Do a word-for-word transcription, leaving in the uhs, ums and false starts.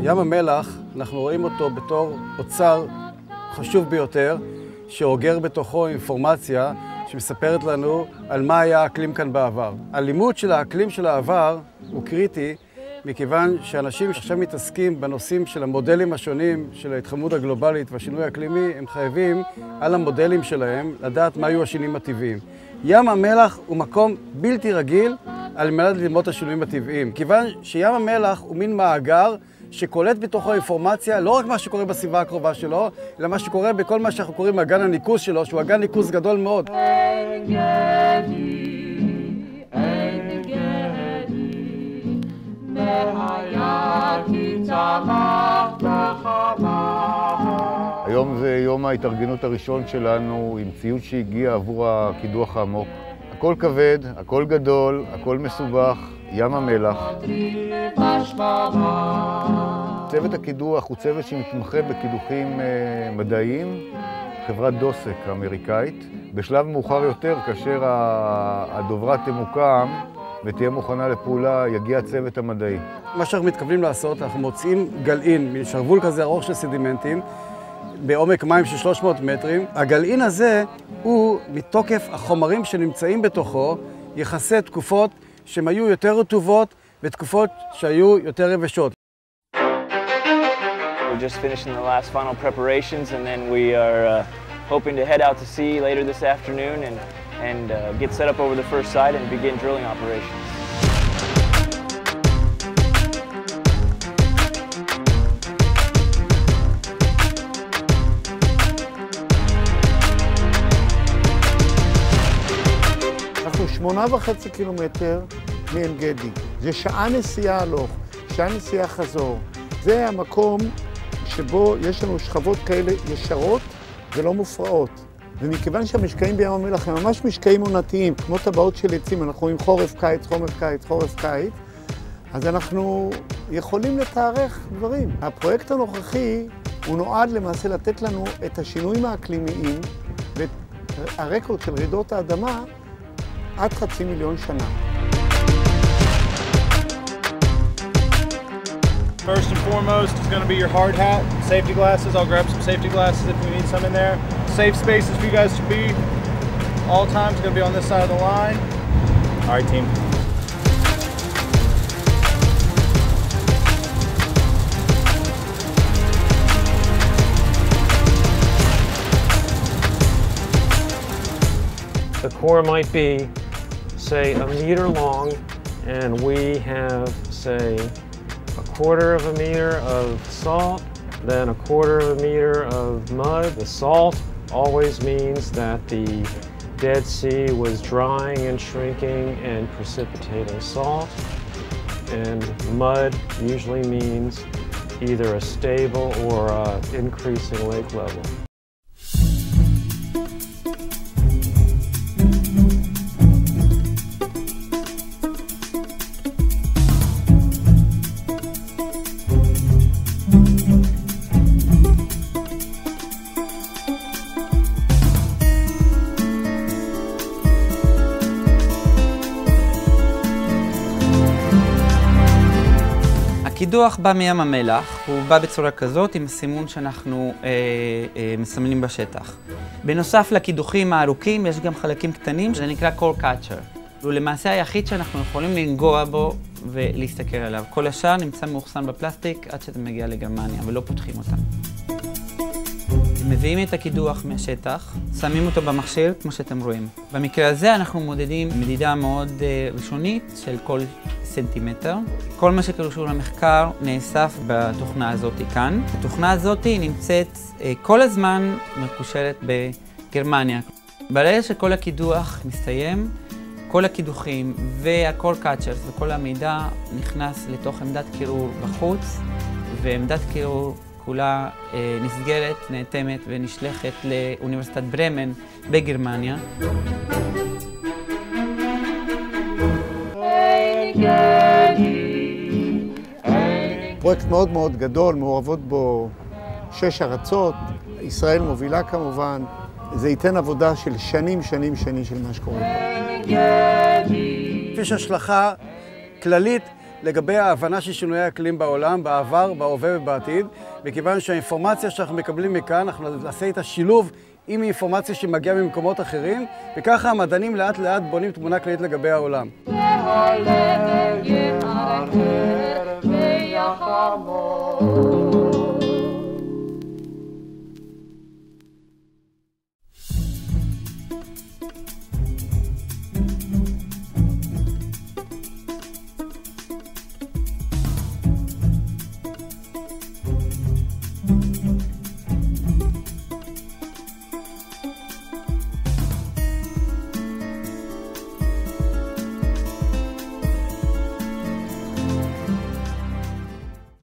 ים המלח, אנחנו רואים אותו בתור אוצר חשוב ביותר, שאוגר בתוכו אינפורמציה שמספרת לנו על מה היה האקלים כאן בעבר. הלימוד של האקלים של העבר הוא קריטי, מכיוון שאנשים שעכשיו מתעסקים בנושאים של המודלים השונים של ההתחממות הגלובלית והשינוי האקלימי, הם חייבים על המודלים שלהם לדעת מה היו השינויים הטבעיים. ים המלח הוא מקום בלתי רגיל על מנת ללמוד את השינויים הטבעיים, כיוון שים המלח הוא מין מאגר שקולט בתוכו אינפורמציה, לא רק מה שקורה בסביבה הקרובה שלו, אלא מה שקורה בכל מה שאנחנו קוראים אגן הניקוז שלו, שהוא אגן ניקוז גדול מאוד. היום זה יום ההתארגנות הראשון שלנו עם ציוד שהגיע עבור הקידוח העמוק. הכל כבד, הכל גדול, הכל מסובך, ים המלח. צוות הקידוח הוא צוות שמתמחה בקידוחים מדעיים, חברת דוסק האמריקאית. בשלב מאוחר יותר, כאשר הדוברה תמוקם ותהיה מוכנה לפעולה, יגיע הצוות המדעי. מה שאנחנו מתכוונים לעשות, אנחנו מוצאים גלעין, משרוול כזה ארוך של סדימנטים, בעומק מים של שלוש מאות מטרים. הגלעין הזה הוא מתוקף החומרים שנמצאים בתוכו, יחסי תקופות שהן היו יותר רטובות ותקופות שהיו יותר יבשות. We're just finishing the last final preparations and then we are uh, hoping to head out to sea later this afternoon and, and uh, get set up over the first side and begin drilling operations. אנחנו שמונה וחצי קילומטר מעין גדי. זה שעה נסיעה הלוך, שעה נסיעה חזור. זה המקום שבו יש לנו שכבות כאלה ישרות ולא מופרעות. ומכיוון שהמשקעים בים המלח הם ממש משקעים עונתיים, כמו טבעות של עצים, אנחנו רואים חורף קיץ, חורף קיץ, חורף קיץ, אז אנחנו יכולים לתארך דברים. הפרויקט הנוכחי הוא נועד למעשה לתת לנו את השינויים האקלימיים ואת הרקורד של רעידות האדמה עד חצי מיליון שנה. First and foremost is going to be your hard hat, safety glasses. I'll grab some safety glasses if we need some in there. Safe spaces for you guys to be. All times going to be on this side of the line. All right, team. The core might be, say, a meter long, and we have, say, a quarter of a meter of salt, then a quarter of a meter of mud. The salt always means that the Dead Sea was drying and shrinking and precipitating salt. And mud usually means either a stable or an increasing lake level. הקידוח בא מים המלח, הוא בא בצורה כזאת עם סימון שאנחנו אה, אה, מסמנים בשטח. בנוסף לקידוחים הארוכים יש גם חלקים קטנים שזה נקרא core catcher. הוא למעשה היחיד שאנחנו יכולים לנגוע בו ולהסתכל עליו. כל השאר נמצא מאוחסן בפלסטיק עד שאתה מגיע לגרמניה ולא פותחים אותם. מביאים את הקידוח מהשטח, שמים אותו במכשיר כמו שאתם רואים. במקרה הזה אנחנו מודדים מדידה מאוד uh, ראשונית של כל סנטימטר. כל מה שקשור למחקר נאסף בתוכנה הזאת כאן. התוכנה הזאת נמצאת uh, כל הזמן מקושרת בגרמניה. ברגע שכל הקידוח מסתיים, כל הקידוחים והכל קאצ'רס וכל המידע נכנס לתוך עמדת קירור בחוץ, ועמדת קירור כולה אה, נסגרת, נאטמת ונשלחת לאוניברסיטת ברמן בגרמניה. פרויקט מאוד מאוד גדול, מעורבות בו שש ארצות, ישראל מובילה כמובן. זה ייתן עבודה של שנים, שנים, שנים של מה שקורה פה. יש השלכה כללית לגבי ההבנה של שינויי האקלים בעולם, בעבר, בהווה ובעתיד, מכיוון שהאינפורמציה שאנחנו מקבלים מכאן, אנחנו נעשה איתה שילוב עם אינפורמציה שמגיעה ממקומות אחרים, וככה המדענים לאט לאט בונים תמונה כללית לגבי העולם. יהלל יהרהר ויחמור